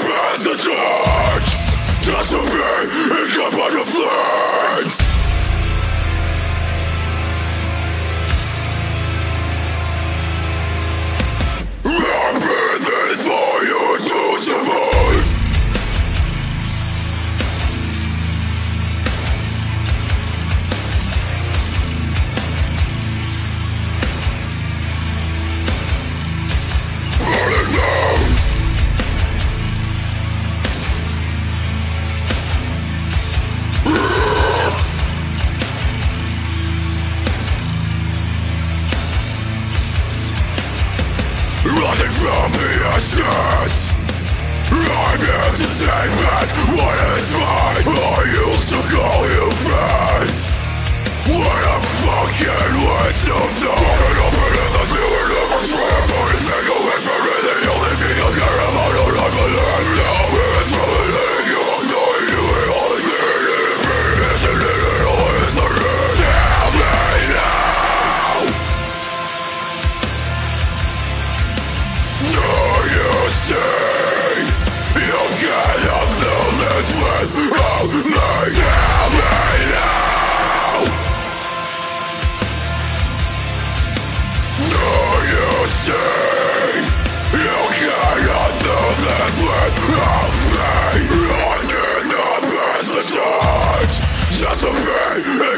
pass the torch, just to be engulfed by the flames. I'm breathing for you to survive. Burning down. Running from the ashes, I'm here to take back what is mine. I used to call you friend. What a fucking waste of time. Fucking up in the door, never try to take away from me. The only thing I care about is I believe. Now it's rolling, you're dying, you ain't always there. Isn't it always the rest? Tell me now. Do you see? You cannot do this without me. Tell me now. Do you see? You cannot do this without me. I did not pass the torch, just to be